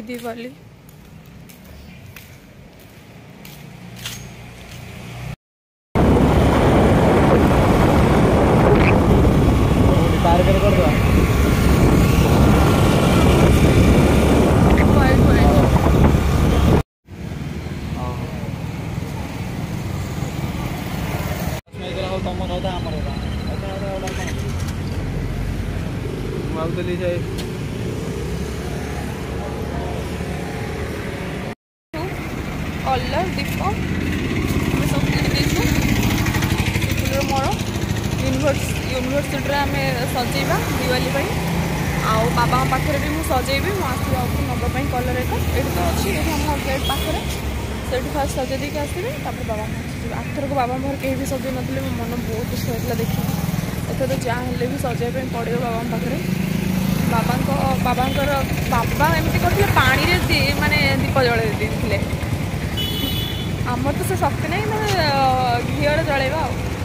Diwali. Colour दीप सब किन मोर university आम सजेबा दिवाली आउ बाबा पाखे भी मुझे सजेबी मुझे नबाई कलर एक तो अच्छी आम गेट पाखे से फास्ट सजे देके आसबे बाबा आठर को बाबा मोहर कहीं भी सजे नी मो मन बहुत दुख होता देखिए एथर तो जहाँ भी सजाइबा पड़ो बाबा पाखे बाबांकर बाबा एमती करते पानी माने दीप जड़े देते आमर तो से शक्ति नहीं मैं घीर जलैबा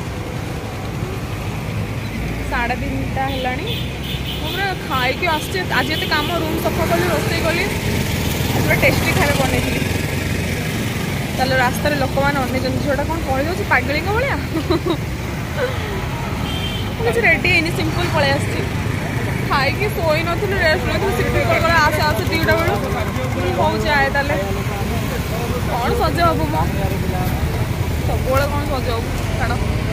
3:30 है पूरा खाई आस आज ये कम रूम सफा कली रोसे कली पूरा टेस्टी खाना बनई चलो रास्त लोक मैंने अनेक झीटा कौन कह पागली भाया कुछ रेडी है सिंपल पलि आस खाई शोई नी रेस्ट नहीं आसे आसे 2टा बेलू हो जाए ताले कौन सजे हबू मो सब कौन सजे हबू छाड़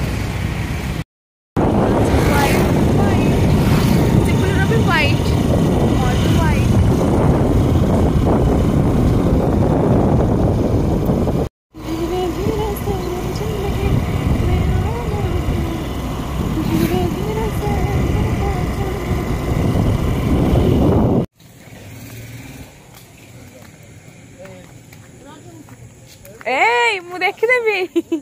मु देखीदेवी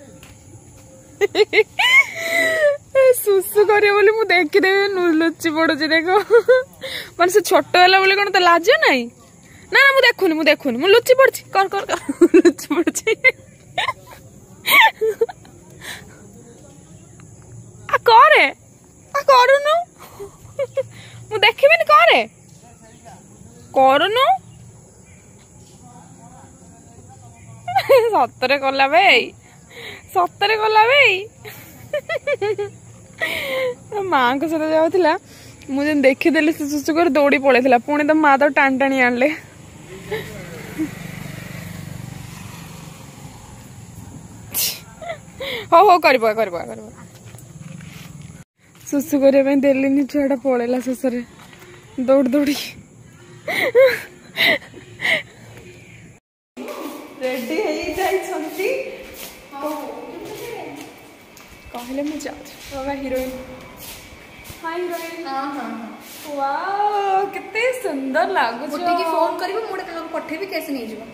सुसु करे बोली मु देखीदेवी लुचि पड़ुची देख मान से छोट है बोली कौन तो लाज नाई ना ना मु देखुनी मु लुचि पड़ी कर कर कर लुचि पड़ी करे करूनु मु देखिबिनी करे करूनु सतरे कला सतरे कला माँ को सहित जाऊला मुझे देखीदेली से सुसुकर दौड़ी पड़े पुणी तो माँ तो टाण टाणी आनले हो कर सुसु करने देली छुआटा पलैला शेष दौड़ दौड़ी रेडी कहले मुझे जाऊँ हिरोइन हाय हिरोइन वाओ कितने सुंदर लागु गोटे की फोन करिवो मोडे तक पठेबी कैसे नहीं जीवो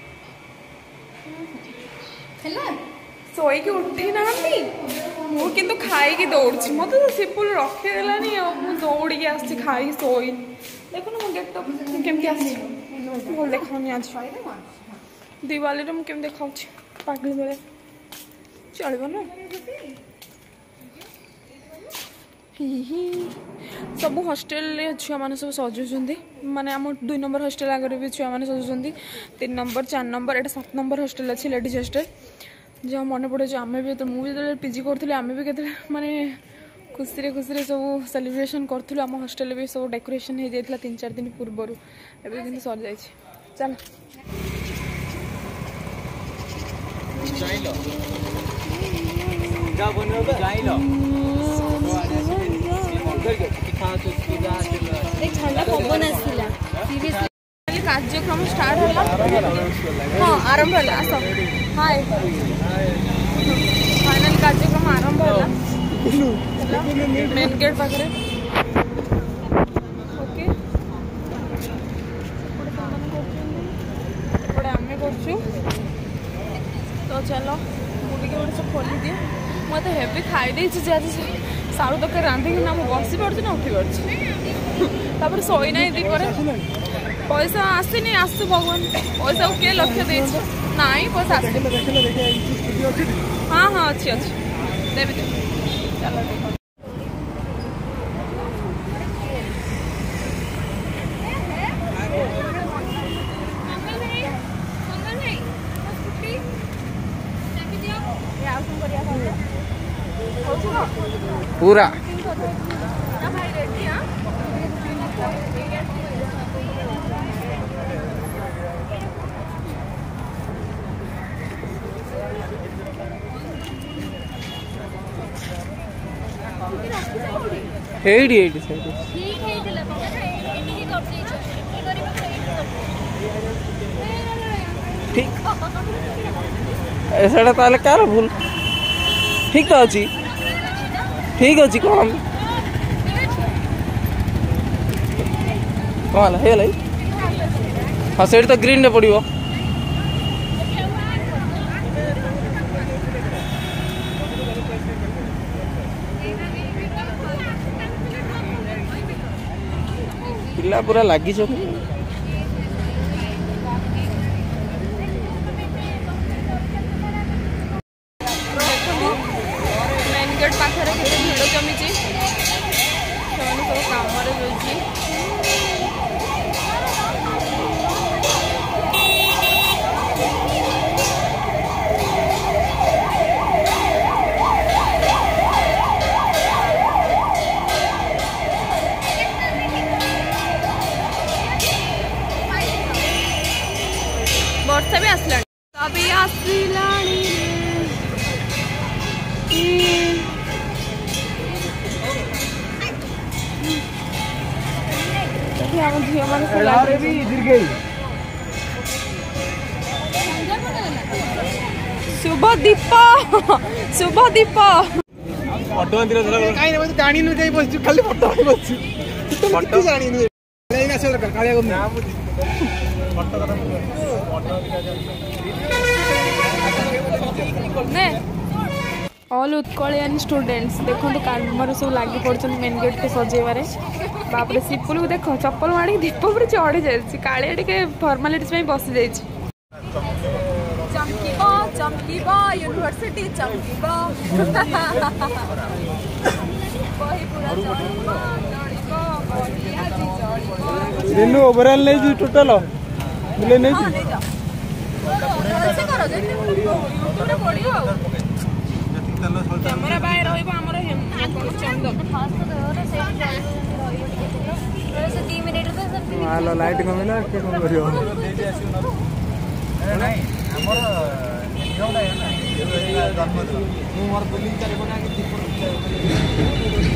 हैला सोई के उठी ना मु किंतु खाई की दौड़ मत तो सिपुल रखे देलानी मु दौड़ी के आसी खाई सोई देखो ना मु गेट अप केमती आसी बोल देखौनी आज दिवाली रे मु केम देखाउछि पागल बेले चलबो ना सब हॉस्टेल छुआ मैंने सब सजुंट माने आम 2 नंबर हॉस्टेल आगे भी छुआ मैंने सजुंट 3 नंबर 4 नंबर एटा 7 नंबर हॉस्टेल अच्छी लेडीज हॉस्टेल जो मन पड़े आम भी तो मुझे पीजी करी आम भी के माने खुशी खुशी सब सेलिब्रेशन करूँ आम हॉस्टेल भी सब डेकोरेशन हो जाता 3-4 दिन पूर्वर एवं कि सर जाए चल कार्यक्रम स्टार्ट है हाँ आरंभ है आस हाय फाइनल कार्यक्रम आरंभ है मेन गेट पाखे ओके आम कर तो चलो मुझे गोटे सब खोली दिए मुझे हेवी खाई आज सारू तक रांधिक ना मुझे बसी पार्टी ना उठी पार्टी शोई ना दीपर पैसा आसनी आसु भगवान पैसा को किए लक्ष्य दे ना पैसा आस हाँ हाँ अच्छी अच्छी देवी चलो पूरा एडी एडी साइड ठीक ऐसा ताले कार भूल ठीक तो अच्छी ठीक अच्छी कौन कौन है लाई हाँ सेठ तो ग्रीन रे पड़िबो पिला पूरा लगी छो मेन गेट पाखे केते भिड़ जमी सब काम रही वर्षा भी आसलानी तभी आसलानी झील मैंने शुभ दीप शुभ दीप फोटो काई ना जानी न जाई बस खाली फोटो बस फोटो जानी न लेना चल कर कालिया को फोटो ने ऑल उत्कलियन स्टूडेंट्स देखो कामर सब लगी पड़े मेन गेट को सजेबारे बाप रे सिपुल को देख चप्पल माड़ी दीप पर चढ़ी जाए काले टे फॉर्मालिटीज बसी जाए चमकीबा चमकीबा यूनिवर्सिटी चमकीबा बही पूरा चमकीबा चढ़ीबा बही आजी चढ़ीबा रेनू ओवरऑल ले जी टोटल मिले नहीं ले जा ऐसे करो जे यूट्यूब रे पड़ियो कैमरा बाहर रहइबो हमर हम चंद फास्ट रे से 3 मिनिट तो हालो लाइट कमिला के कम करियो नहीं हमर एग्जाम है ना जन्मदिन मु मोर बिलिंग करे बना के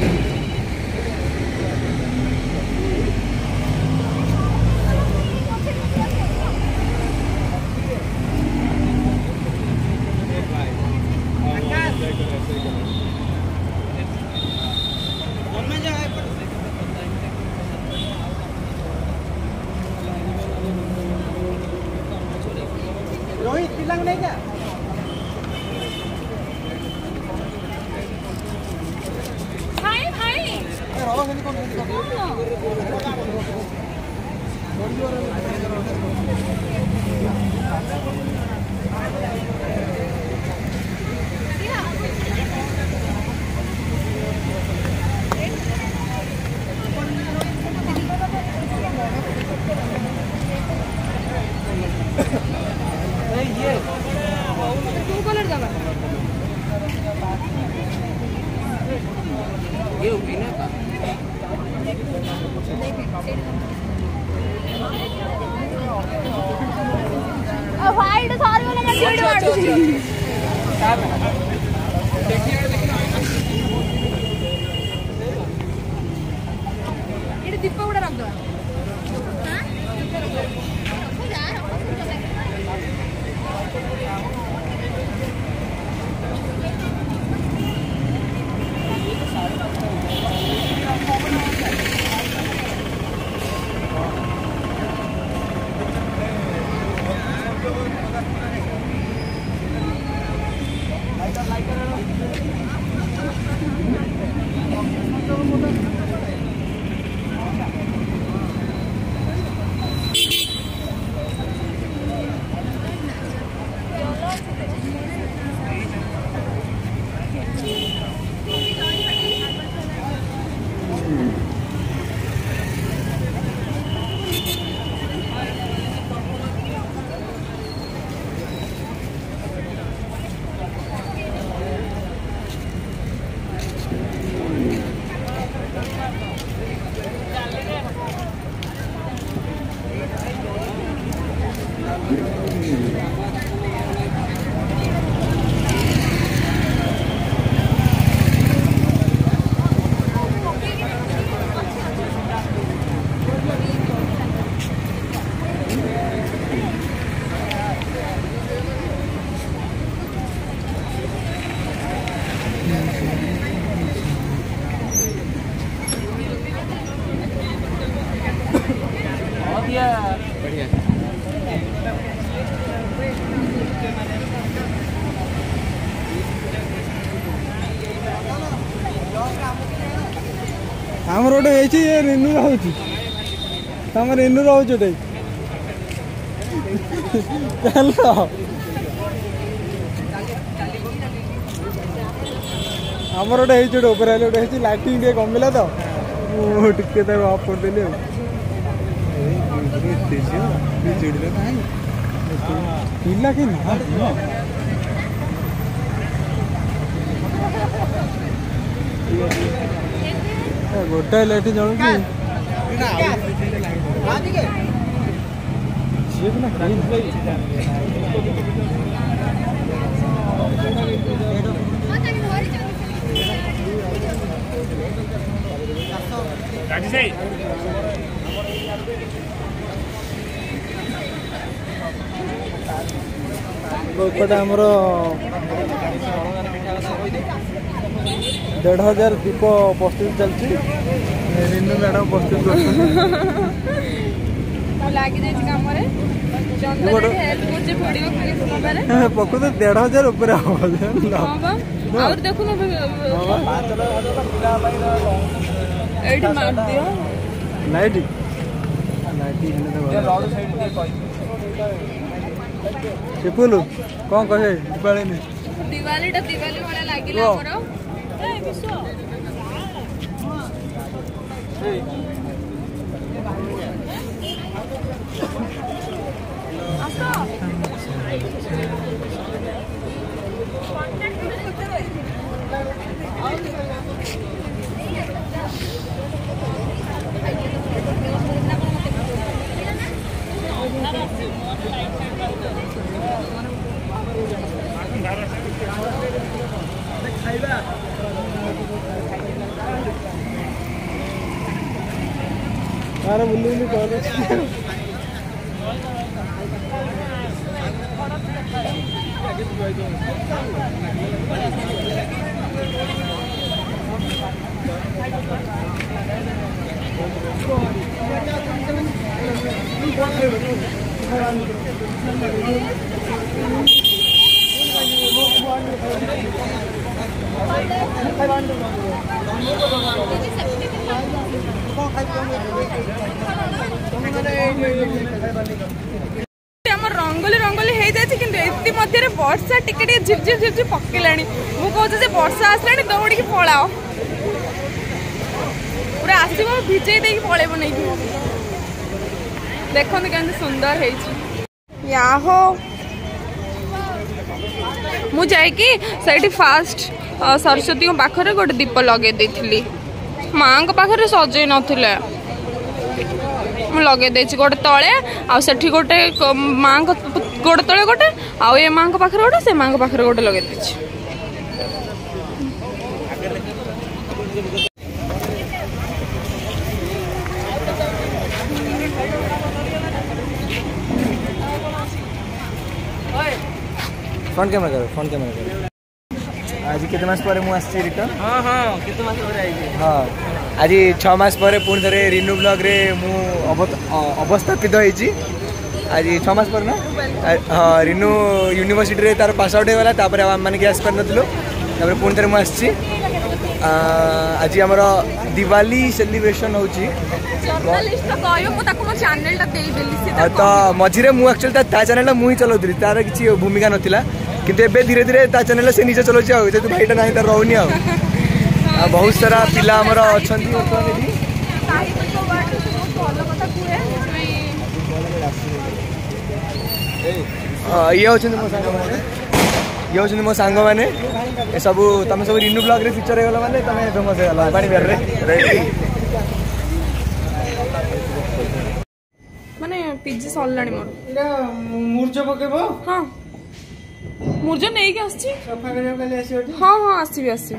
रोहित पिलांग नहीं क्या भाई भाई रोवा से कौन कलर दबा ये उपिना व्हाइट सारे वाला मैं वीडियो ये दीप गुड़ा रख दो लाइटर बढ़िया बढ़िया। ଆମର ଗୋଟେ ହେଇଛି ରେନୁ ରହୁଛି ତମ ରେନୁ ରହୁଛି ଗୋଟେ ଚାଲ ଆମର ଗୋଟେ ହେଇଛି ଗୋଟେ ଉପରେ ହେଲେ ଗୋଟେ ହେଇଛି ଲାଇଟିଂ ଟିକେ କମିଲା ତ ମୁଁ ଟିକେ ତାକୁ ଅଫ୍ କରିଦେଲି ଆଉ ପିଲା କି गोटाए लाइट जलुची आमर 1500 दीप प्रस्तुत चलती रिन्नू मैडम प्रस्तुत पकड़ 1500 ऊपर शिपुलु कौन कहे दीपावली दिवाली वाला लागिला हमरो ए विश्व आसा अरे बुल्ली बुल्ली कर रंगोली रंगोली हो जाए कि मध्य वर्षा टिके झिप झिप झिप झिप पकेला मुझे वर्षा आसला दौड़ी पलाओ पूरा आसो भिजे दे पलैब नहीं देखो के सुंदर हो मुझे फास्ट सरस्वती पाखे गोटे दीप लगे देती माँ पाखे सजे नथिले लगे देछि गोटे तले आ सेठी गोटे माँ गोटे तले गोटे आउ ए माँ पाखे गोटे से माँ पाखे गोटे लगे देछि फ्रंट कैमरा करो फ्रंट कैमरा करो आज केते मास पर मु आसी रिटर्न हां हां केते मास पर आइजे हां आज 6 मास पर पुन थरे रिन्यू ब्लॉग रे मु अवस्थापित होईची आज 6 मास पर ना हां रिन्यू यूनिवर्सिटी रे तार पास आउट हे वाला तापर हम माने गैस कर नथलो तापर पुन थरे मु आसी आज हमर दिवाली सेलिब्रेशन होची जर्नलिस्ट कहयो मु ताको चैनल ता देई देली से तो मझिरे मु एक्चुअली ता चैनल मु ही चलाउतली तार किछि भूमिका नथिला किंतु एबे धीरे धीरे ता चैनल से निजे चलोची आ जे भाईटा नाही त रहउनी आ बहुत सारा पिला हमर अछंती ये होछन मो सांग माने ये होछन मो सांग माने ए सब तमे सब रिन्यू ब्लॉग रे फीचर हे गला माने तमे फेमस हे गला पानी बेर रे माने पिज्जा सरलाणी मोर एला मुर्जो पकेबो हां मुर्जो नहीं के आछि सफा करे काले आसी ओटी हां हां आसी आसी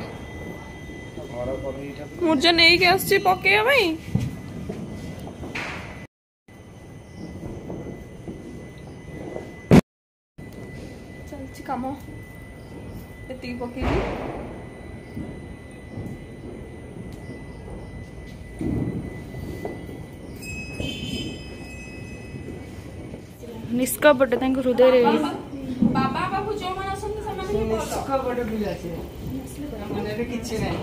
मुर्जो नहीं के आछि पके भाई चल काम एती पकेली निष्कपट हृदय बाबा बाबू जो मन आसନ୍ତି ସେମାନେ निष्कपट पिला से मन रे किछि नै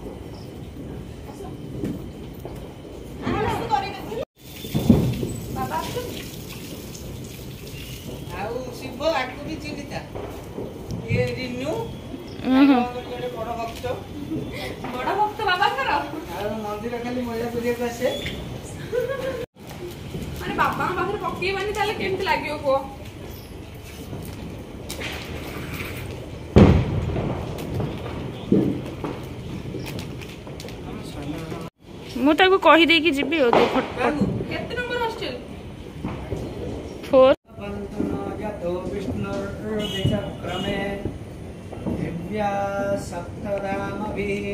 बाबा आसନ୍ତି आउ शिव आकु भी चिन्हिता ये रिन्यू बड़ भक्त बाबाଙ୍କର ଆଉ ମନ୍ଦିର ଖାଲି ମହିଳା କରିବାକୁ ଆସେ ମାନେ ବାବାଙ୍କ ପାଖରେ ପକେଇବାନି ତାହେଲେ କେମିତି ଲାଗିବ କୁହ ମୁଁ ତାକୁ କହି ଦେଇକି ଯିବି ଆଉ ତୁ କେତେ ନମ୍ବର ହଷ୍ଟେଲ 4 बंधन यतो विष्णुर विचक्रमे दिव्या सप्तधामभिः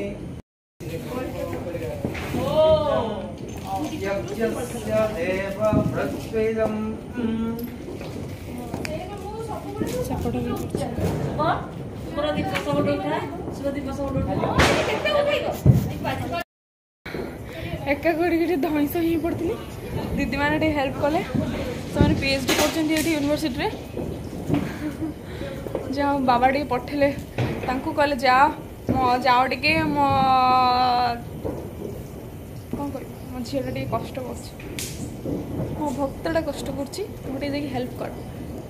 यज्ञस्य देव प्रत्वेदम् एका कर धईस ही पड़ी दीदी मैंने हेल्प कले से पीएचडी कर यूनिवर्सिटी रे जा बाबा टे पठेले कहले जाओ टे मो कौन कर मो झीटा टे कष्ट कर मो भक्तटा कष्ट कर हेल्प कर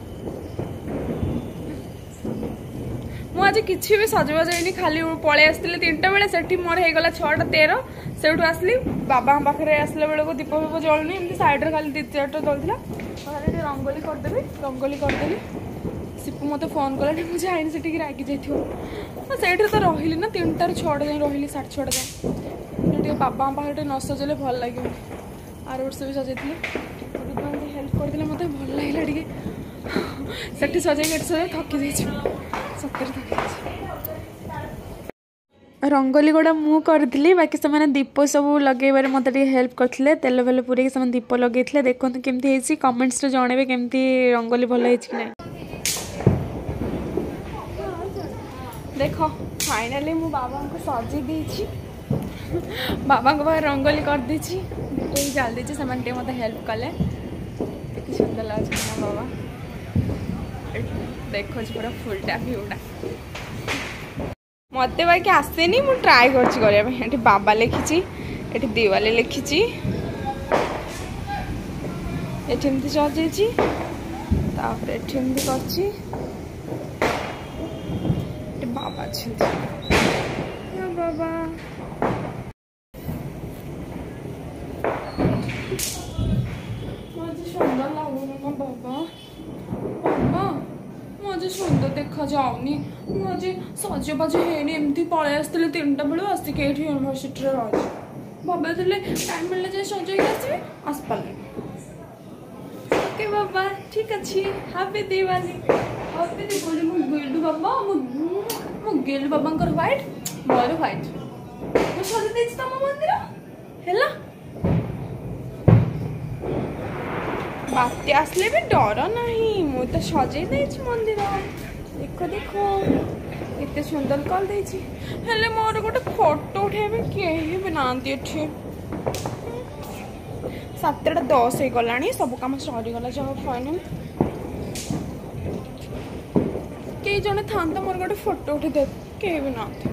मुझे किसी भी सजबाज है खाली पलि आसती 3टा बेले से मोर होगला 6:13 से आसली बाबा पाखे आसला बेल को दीप फीप जलुनी एमती सैड्रे खाली 2-4टा जलता खाली रंगोली करदेवी रंगोली करदेली सिपू मत फोन कला मुझे आईनी से रागि जाइए तो रही ना 3टार 6टा जाए रही 6:30 जाए बाबा पाखे न सजेले भल लगे आर वर्ष भी सजाई हेल्प करते मत भल लगे से सजाई सजाई थकी सतरे रंगोली गुड़ा मु करी बाकी से दीप सब लगे मत हेल्प करते तेल वेल पूरे दीप लगे देखो केमती कमेंट्स जनइबे केमती रंगोली भल है कि नहीं देख फाइनाली मु बाबा को सजी देछि बाबा को बाहर रंगोली कर देछि दीप ही जल देछि से मत हेल्प कले कितनी सुंदर लगे ना बाबा देखो पूरा फुलटा भ्यूटा मत बाकी आसेनी मु ट्राए कर बाबा लिखी ये दिवाली लिखी एमती सजे कर बाबा बाबा मुझे सुंदर लगुन ना बाबा बाबा मुझे सुंदर देखा जाऊनी मुझे सजबाज है एमती पलि आसते 3टा बेलू आसिक यूनिवर्सिटी रही बाबा टाइम मिलने जाए सजाई आसवे आसपारे ओके बाबा ठीक अच्छे हैप्पी दिवाली मु गेलु बाबा मु गेलु बाबा व्हाइट मोर व्हाइट मु सजा देछि तम मंदिर हैला बात्या आसले भी डर नहीं मु तो सजे देछि मंदिर देखो देखो इतने सुंदर कर देछि हेले मोर गोटे फोटो उठेबे केही भी नांती एठी 7:10 हो गलानी सब काम सरी गला जो फाइनल कई जने थांता मोर गोटे फोटो उठे दे केही भी नांती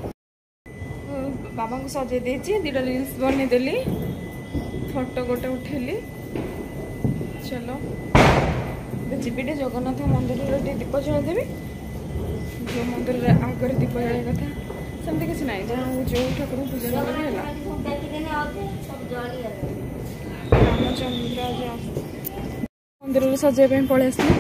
बाबा को सजे देछि 2टा रील्स बने देली फोटो गोटे उठेली चलो जीविटे जगन्नाथ मंदिर दीप जला देवी जो मंदिर आगे दीप जला कथा सेमती किसी ना जहाँ जो ठाकुर पूजा करें रामचंद्र मंदिर सजाई पलि आसली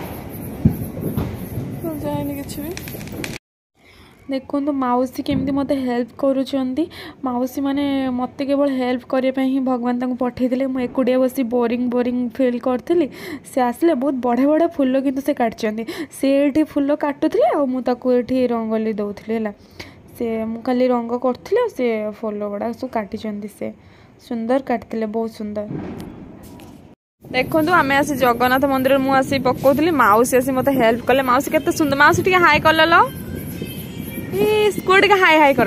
सजाएनि कि भी देखो माउसी केमती मत हेल्प करुँच माउसी मैंने मत केवल हेल्प करने ही भगवान पठे मुझे एकुटिया बस बोरिंग फिल करी से आसिले बहुत बढ़िया बढ़िया फुल किंतु से काटि से फुल काटुले मुझे रंगोली दौली है से खाली रंग करी से फुल गुड़ा सब काटी से सुंदर काटते बहुत सुंदर देखो आम आसी जगन्नाथ मंदिर मुझे पकाउली माउसी आसी मत हेल्प कले माउसी केते सुंदर माउसी टी हाई कल स्कूटी का हाई हाई कर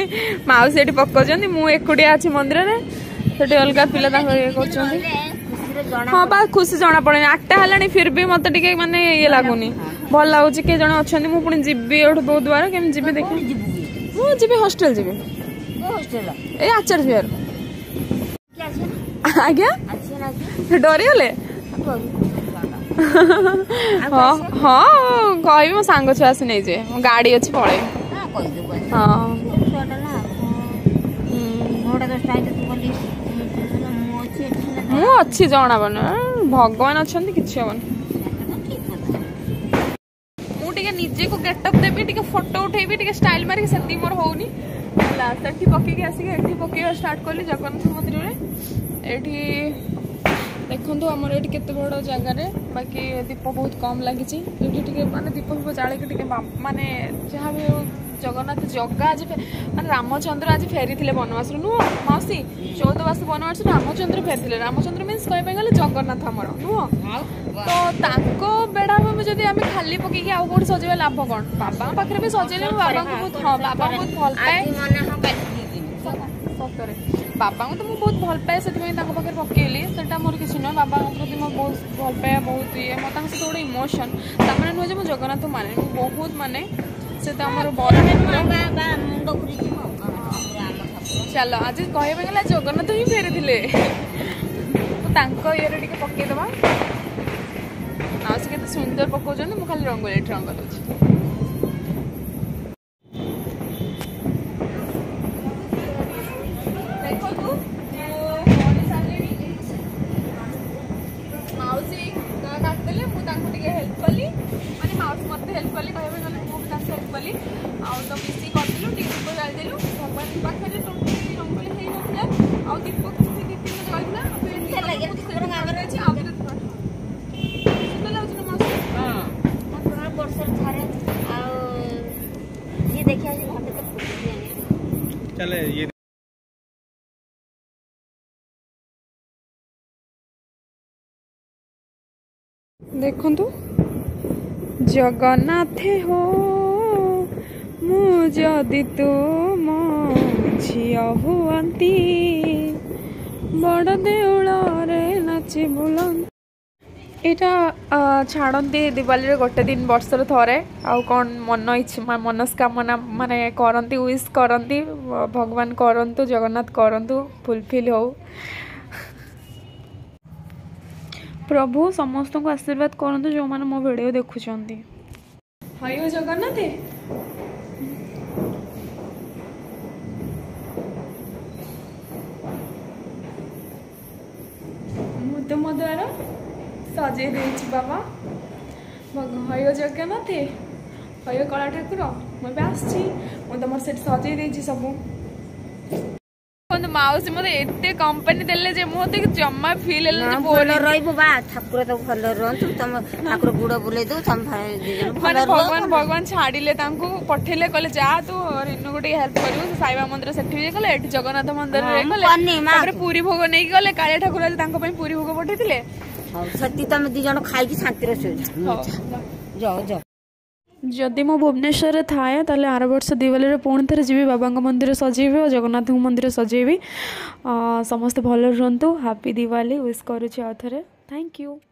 माउसी ये पकाउं मुझे एकुटिया अच्छी मंदिर में अलग पिला कर हाँ बा खुशी जना पड़े आठटा है फिर भी मत टे माने ये लगुनि भल लगुच किए जन अच्छा मुझे पुणी जी बहुत द्वारा केमी जी देख मुझे हस्टेल जी ए आचार्य बिहार आज्ञा डरीगले हाँ हाँ कह मो सांग छुआ आसी नहीं जे गाड़ी अच्छी पड़े हाँ मु अच्छी जना बन भगवान अच्छा कि हम मुझे निजे को गेटअप देवी टे फोटो उठेबी टे स्टाइल मारिक से मोर होनी सेठी पकईक आसिक पकईवा स्टार्ट कली जगन्नाथ मंदिर में एठी देखो आमर ये केते बड़ जगार बाकी दीप बहुत कम लगी माने दीप फीप जाड़े माने जहाँ भी जगन्नाथ जगह आज माने रामचंद्र आज फेरी बनवास नुह मौसी 14 वर्ष बनवास रामचंद्र फेरी रामचंद्र मीन्स कह गले जगन्नाथ आमर नुह तो बेड़ा में जब आम खाली पकईकि आउ कौट सजेवा लाभ कौन बाबा पाखे भी सजेले बाबा बहुत हाँ बाबा बहुत भल पाए सतरे बाबा को तो मुझे बहुत भल पाए से पाखे पकईली से मोर किसी नुह बाबा प्रति मैं बहुत भल पाए बहुत ये मत सहित गोटे इमोशन तमें नुहे मुझे जगन्नाथ माने बहुत माने से तो आम चलो आज कह गला जगन्नाथ ही फेरी थे तो ये पकईदबा आ से केते सुंदर पकाउछन मु खाली रंगोली रंग दउछि देखो तू मोनी सालेनी माउसी का काटले मु तांको टिके हेल्प कली माने माउस मते हेल्प कली कहबे गले मु भी तांको हेल्प कली आ तो मिसी करदिलु टिके को जाय देलु भगवान पाखरे टोटली रंगोली हेई नथिला आ दीपक किसी दीदी में जाइला फिर लगे रंग आगर अछि आ चले ये देखु जगन्नाथ हो मु जदि तुम झिया हुअंती बड़ देउल नाची बुलंती यहाँ छाड़ती दिवाली गोटे दिन वर्षर थरे आउ कौन मन इच्छा मनस्कामना माने करती विश करती भगवान करंतु जगन्नाथ करंतु फुलफिल हो प्रभु समस्त को आशीर्वाद करंतु जो माने मो वीडियो देखुचंती हायो जगन्नाथ मु तो मो द्वारा सजे देछि बाबा हयो जगन्नाथ हयो कला ठाकुर मैं आसछि मु तुम सेट सजे देछि सब माउसी मत एते कंपनी देले जे मोते जम्मा फील हेल जे बोल रहइबो बा ठाकुर तो भल रहंतु तुम ठाकुर गुड़ बुले दो तुम भगवान भगवान छाड़िले तांको पठेले कहले जा तू रिनु गोटे हेल्प करियो साईबा मंदिर सेठी जे कहले एठी जगन्नाथ मंदिर रे कहले तापर पूरी भोग नै गले काले ठाकुर आज तांको पई पूरी भोग पठेतिले सती तुम दी जन खाई शांति रे जाओ जाओ जदि मो भुवनेश्वर थाए ताले आर वर्ष दिवाली पुणी थे जी बाबा मंदिर सजेबी और जगन्नाथ मंदिर सजेबी समस्त भल रुहतु हैप्पी दिवाली विश करुच्ची आउ थे थैंक यू।